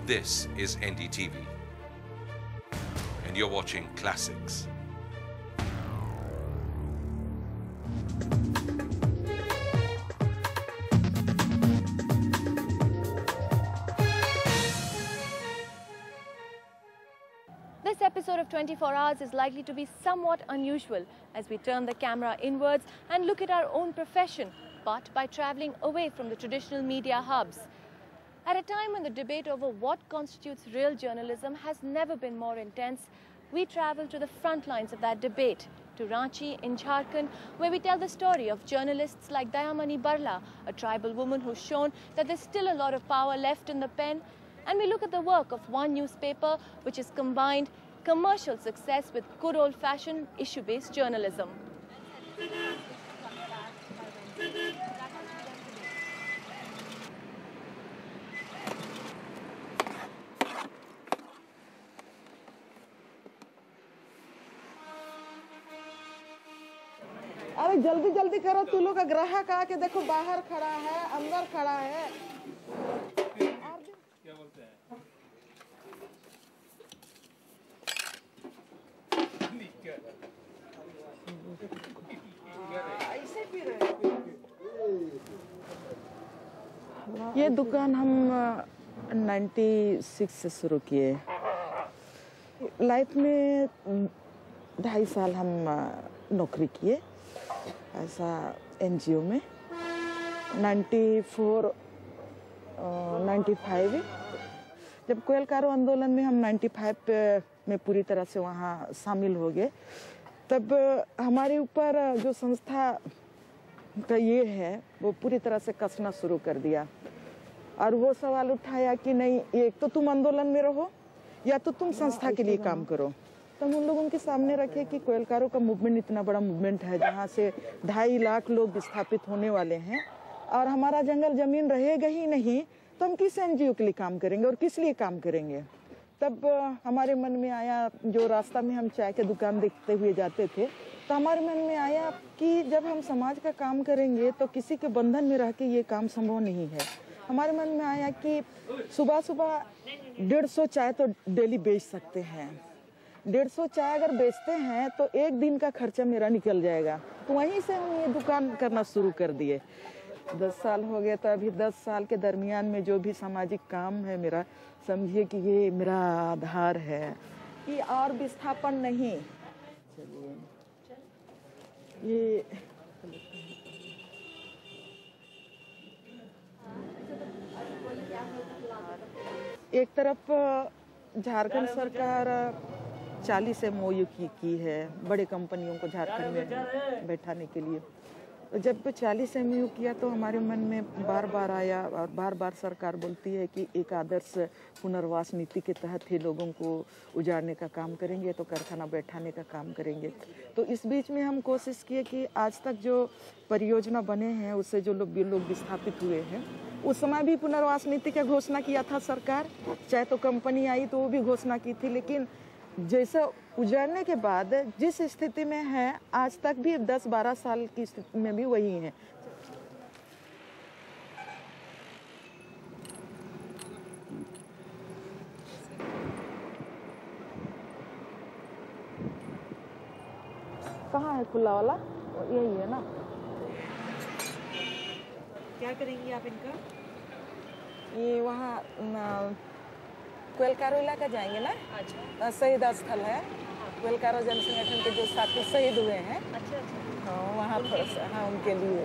This is NDTV, and you're watching Classics. This episode of 24 Hours is likely to be somewhat unusual as we turn the camera inwards and look at our own profession, but by traveling away from the traditional media hubs. At a time when the debate over what constitutes real journalism has never been more intense, we travel to the front lines of that debate, to Ranchi in Jharkhand, where we tell the story of journalists like Dayamani Barla, a tribal woman who's shown that there's still a lot of power left in the pen. And we look at the work of one newspaper which has combined commercial success with good old-fashioned issue-based journalism. अरे जल्दी जल्दी करो, तू लोग का ग्राहक आके देखो बाहर खड़ा है, अंदर खड़ा है। क्या बोलते हैं? ऐसे पी रहे। ये दुकान हम 96 से शुरू किए। लाइफ में 2.5 साल हम नौकरी किए ऐसा एनजीओ में। 94 95 जब कोयलकारो आंदोलन में हम 95 में पूरी तरह से वहाँ शामिल हो गए, तब हमारे ऊपर जो संस्था का ये है वो पूरी तरह से कसना शुरू कर दिया और वो सवाल उठाया कि नहीं, एक तो तुम आंदोलन में रहो या तो तुम संस्था के लिए काम करो। तो हम उन लोगों के सामने रखे कि कोयलकारो का मूवमेंट इतना बड़ा मूवमेंट है जहाँ से 2.5 लाख लोग विस्थापित होने वाले हैं और हमारा जंगल जमीन रहेगा ही नहीं, तो हम किस एनजीओ के लिए काम करेंगे और किस लिए काम करेंगे। तब हमारे मन में आया, जो रास्ता में हम चाय के दुकान देखते हुए जाते थे, तो हमारे मन में आया कि जब हम समाज का काम करेंगे तो किसी के बंधन में रह के ये काम संभव नहीं है। हमारे मन में आया कि सुबह सुबह 150 चाय तो डेली बेच सकते हैं। 150 चाय अगर बेचते हैं तो एक दिन का खर्चा मेरा निकल जाएगा। तो वहीं से हम ये दुकान करना शुरू कर दिए। 10 साल हो गए, तो अभी 10 साल के दरमियान में जो भी सामाजिक काम है मेरा, समझिए कि ये मेरा आधार है कि और विस्थापन नहीं। चलिए ये एक तरफ झारखंड सरकार 40 MOU की है बड़े कंपनियों को झारखंड में बैठाने के लिए। जब 40 MOU किया तो हमारे मन में बार बार आया और बार बार सरकार बोलती है कि एक आदर्श पुनर्वास नीति के तहत ही लोगों को उजाड़ने का काम करेंगे, तो कारखाना बैठाने का काम करेंगे। तो इस बीच में हम कोशिश किए कि आज तक जो परियोजना बने हैं उससे जो लोग विस्थापित हुए हैं, उस समय भी पुनर्वास नीति का घोषणा किया था सरकार, चाहे तो कंपनी आई तो वो भी घोषणा की थी, लेकिन जैसा उजाड़ने के बाद जिस स्थिति में है आज तक भी 10-12 साल की स्थिति में भी वही है। कहाँ है खुला वाला? यही है ना। क्या करेंगी आप इनका? ये वहाँ कोयलकारो इलाका जाएंगे ना। अच्छा। शहीद स्थल है, कोयलकारो जन संगठन के जो साथी शहीद हुए हैं। अच्छा। हाँ, वहाँ थोड़ा सा, हाँ, उनके लिए।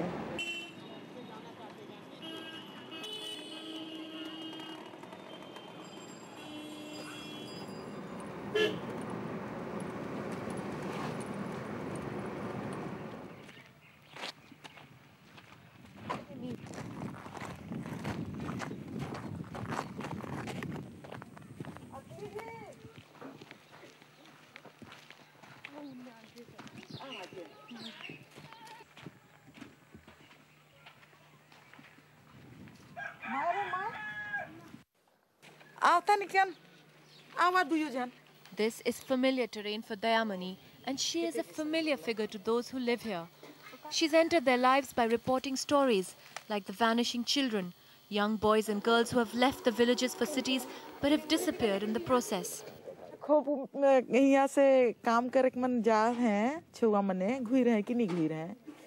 This is familiar terrain for Dayamani, and she is a familiar figure to those who live here. She's entered their lives by reporting stories like the vanishing children, young boys and girls who have left the villages for cities but have disappeared in the process. खूब यहाँ से काम करे मन जा हैं छुआ मने घुई रहे कि नहीं घुई रहे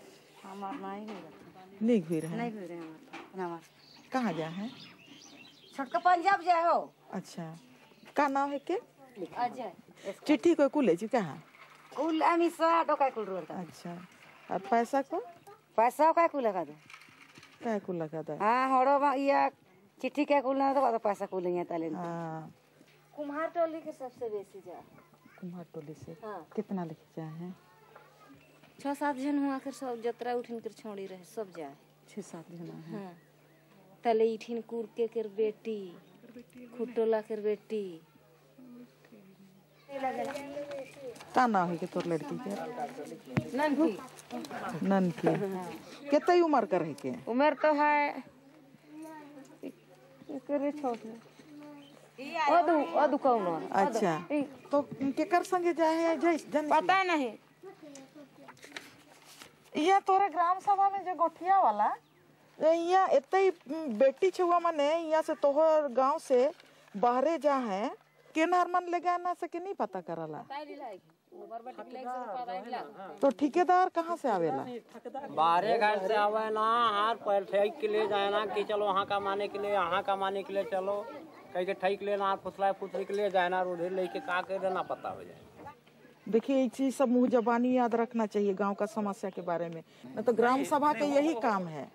नहीं घुई रहे कहाँ जा हैं छोटका पंजाब जाए हो अच्छा का नाम है के चिट्ठी को कुल है जी कहाँ कुल अमिसा डोका कुल रोल अच्छा और पैसा को पैसा का कुल लगा दो क्या कुल लगा था हाँ होड़ो या चिट्ठी क्या कुल ना तो पैसा कुल नहीं ताले हाँ कुम्हार टोली के सबसे बेसी जा कुम्हार टोली से हाँ। कितना लेके जाए हैं 6-7 जन हुआ कर सब जतरा उठिन कर छोड़ी रहे सब जाए 6-7 जना है हाँ तले इठिन कुर के कर बेटी खुटोला कर बेटी का नाम है कि तोर लड़की के नन की कितनी उम्र कर है के उम्र तो है करे छोटे अदु कौन अच्छा तो केकर संगे जाए है जन पता नहीं ये तोरे ग्राम सभा में जो गोठिया वाला यहाँ इतनी बेटी छुआ मने यहाँ से तोहर गांव से बाहरे जा है केनहर मन लगा ना सके नहीं पता करला तो ठेकेदार कहाँ से आवेला बाहरे घर से आवे ना हाथ पैर ठेक के लिए जाए ना कि चलो वहाँ कमाने के लिए यहाँ कमाने के लिए चलो कहीं के ठेक लेना हाथ फुसला फुसरी के लिए जाए ना उधर लेके का कर देना पता हो जाए। देखिए एक चीज सब मुँह जबानी याद रखना चाहिए गांव का समस्या के बारे में न तो ग्राम सभा का यही काम है।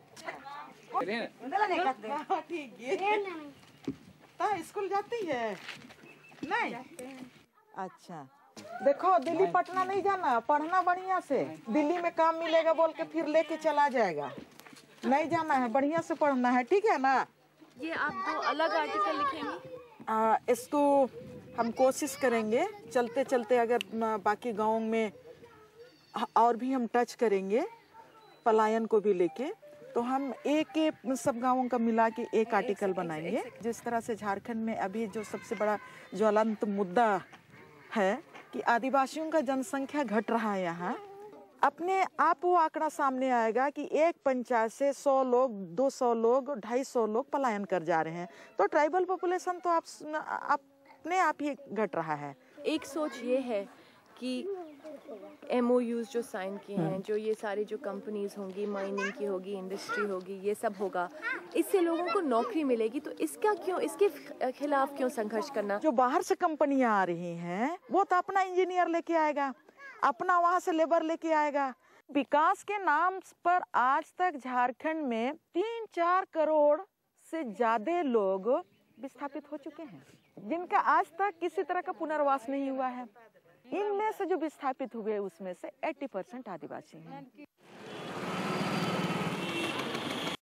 स्कूल जाती है नहीं अच्छा देखो दिल्ली पटना नहीं जाना पढ़ना बढ़िया से दिल्ली में काम मिलेगा बोल के फिर लेके चला जाएगा नहीं जाना है बढ़िया से पढ़ना है ठीक है ना। ये आप 2 अलग आर्टिकल लिखेंगे इसको हम कोशिश करेंगे चलते चलते अगर बाकी गाँव में और भी हम टच करेंगे पलायन को भी लेके तो हम एक सब गांवों का मिला के एक आर्टिकल बनाएंगे। जिस तरह से झारखंड में अभी जो सबसे बड़ा ज्वलंत मुद्दा है कि आदिवासियों का जनसंख्या घट रहा है यहाँ अपने आप वो आंकड़ा सामने आएगा कि एक पंचायत से 100 लोग 200 लोग 250 लोग पलायन कर जा रहे हैं तो ट्राइबल पॉपुलेशन तो अपने आप ही घट रहा है। एक सोच ये है कि MOUs जो साइन किए हैं जो ये सारी जो कंपनीज होंगी माइनिंग की होगी इंडस्ट्री होगी ये सब होगा इससे लोगों को नौकरी मिलेगी तो इसका क्यों इसके खिलाफ क्यों संघर्ष करना। जो बाहर से कंपनियां आ रही हैं वो तो अपना इंजीनियर लेके आएगा अपना वहां से लेबर लेके आएगा। विकास के नाम पर आज तक झारखंड में 3-4 करोड़ से ज्यादा लोग विस्थापित हो चुके हैं जिनका आज तक किसी तरह का पुनर्वास नहीं हुआ है। इनमें से जो विस्थापित हुए उसमें से 80% आदिवासी हैं।